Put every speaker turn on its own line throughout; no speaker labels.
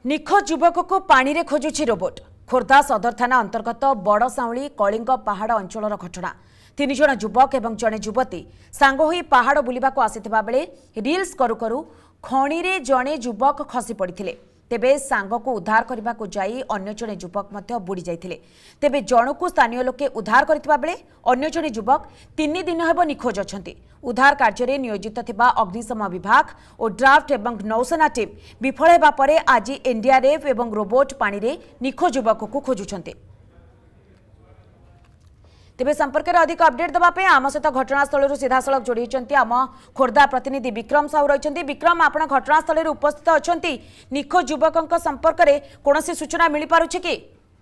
निखोज युवक को पानी रे खोजुछि रोबोट। खोर्धा सदर थाना अंतर्गत बड़ साउली कलिंग पहाड़ अंचलर घटना। 3 जण युवक एवं जड़े युवती सांग होई पहाड़ बुलिबाको आसिथिबा बेले रील्स करू करू खणी रे जणे युवक खसी पड़िथिले। तेबे सांग को उद्धार करने को जाई अन्य जणे युवक मध्य बुड़ी जाइथिले। तेबे जणु को स्थानीय लोके उद्धार करथिबा बेले अन्य जणे युवक 3 दिन हेबो निखोज अछंती। उद्धार कार्य रे नियोजित थिबा अग्निशम विभाग और ड्राफ्ट एवं नौसेना टीम विफल हेबा परे आज एनडीआरएफ एवं रोबोट पानी रे निखोज युवक को खोजुछंती। तेबे संपर्क में अधिक अपडेट देवाई आम सहित घटनास्थल सीधासलख जोड़ी आम खोर्धा प्रतिनिधि विक्रम साहू रही। विक्रम, आप घटनास्थल उपस्थित अच्छा निखोज युवक संपर्क में कौन सूचना मिल पारुछि कि?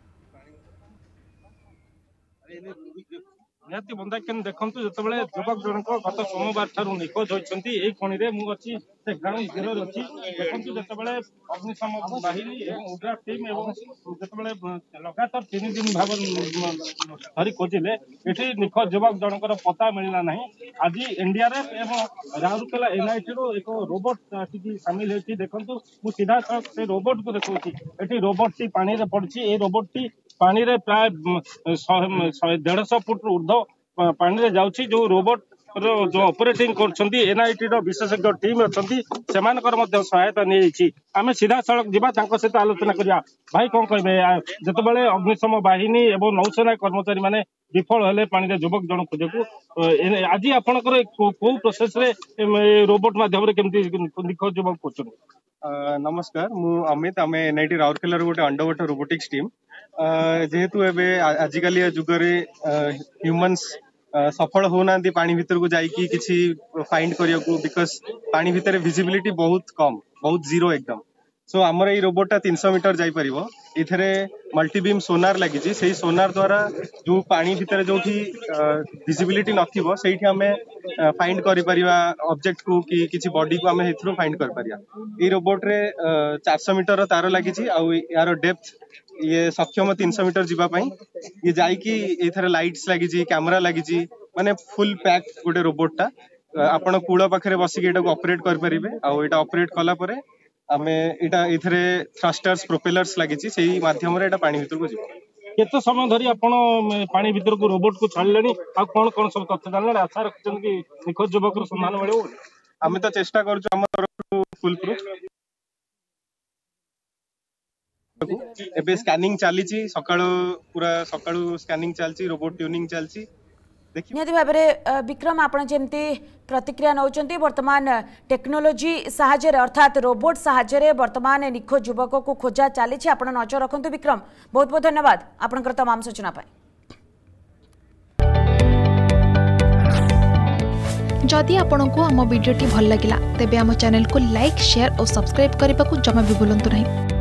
निहाती बंदा केन देखंतु जतबेले युवक जनक गत सोमवार ठारू निखोज होइछंती एई खणी रे मु अछि से ग्राउंड जीरो रे अछि। देखंतु जतबेले अग्निशम बाहिनी एवं उद्धार टीम एवं जतबेले लगातार 3 दिन भाव धरी खोजिले एठी निखोज युवक जनकर पता मिलला नाही। आज एनडीआरएफ एवं राउरकेला एनआईटी रो एक रोबोट आसी शामिल होछि। देखंतु मु सीधा से रोबोट को देखौछि। एठी रोबोट टी पानी रे पड़छि। ए रोबोट टी पानी रे प्राय 150 फुट ऊर्ध्व पानी रे जाउछि। जो रोबोट जो ऑपरेटिंग करछंती एनआईटी रो विशेषज्ञ टीम अछंती सेमानकर मध्य सहायता नेछि। आमे सीधा सड़क जिबा तांको सहित आलोचना करिया। भाई कोन कहबे जतबेले अग्निशम बाहिनी एवं नौसेना कर्मचारी माने विफल हेले पानी रे युवक जन खोजकू आज आपनकर को प्रोसेस रे रोबोट माध्यम रे केमती निखोज युवक खोजन?
नमस्कार, मु अमित। आमे एनआईटी राउरकेला रो गोटे अंडर वाटर रोबोटिक्स टीम। जेहेतु एबे आजिकली जुगरे ह्यूमंस सफल होना पानी भीतर को जाइकी किसी फाइंड करिया को बिकॉज पानी भीतर विजिबिलिटी बहुत कम, बहुत जीरो एकदम। सो आमर ये रोबोटा 300 मीटर जाई परिबो। इथरे मल्टीबीम सोनार लगी छी। सेही सोनार द्वारा जो पानी भीतर जो विजिबिलिटी नथिबो सेठी हमें फाइंड करि परिबा ऑब्जेक्ट को कि किछि बॉडी को हमें हेथरो फाइंड कर परिया। ये रोबोट रे 400 मीटर तार लगी छी। आ यार डेप्थ ये सक्षम 300 मीटर जीवा पाई। ये जाइकी एथरे लाइट्स लगी छी, कैमरा लगी छी, माने फुल पैक गोटे रोबोटा आपण कूळ पाखरे बसिक एटा को ऑपरेट कर परिबे। आ एटा ऑपरेट कला परे आमे एटा इथरे थ्रस्टर्स प्रोपेलर्स लगी छी। सेही माध्यम रे एटा पानी भीतर को जीव।
केते समय धरी आपण पानी भीतर को रोबोट को छाड़लेनी आ कोन कोन सब तथ्य जानले आशा रखछन कि निखोज युवक रो संधान मिलबो?
आमे तो चेष्टा करछु हमर फुल प्रूफ। एबे स्कैनिंग चली सकाळू पूरा सकाळू स्कैनिंग चलची, रोबोट ट्यूनिंग चलची।
निहाती भाव में विक्रम, आप जमती प्रतिक्रिया नौचंती वर्तमान टेक्नोलोजी साहाय्य अर्थात रोबोट साहाय्य वर्तमान निखोज युवक को खोजा चली। आप नजर रखु विक्रम। बहुत बहुत धन्यवाद आपनकर तमाम सूचना पाई।
जदि आपंक आम भिडी भल लगा तेब आम चैनल को लाइक, शेयर और सब्सक्राइब करने को जमा भी भूलु नहीं।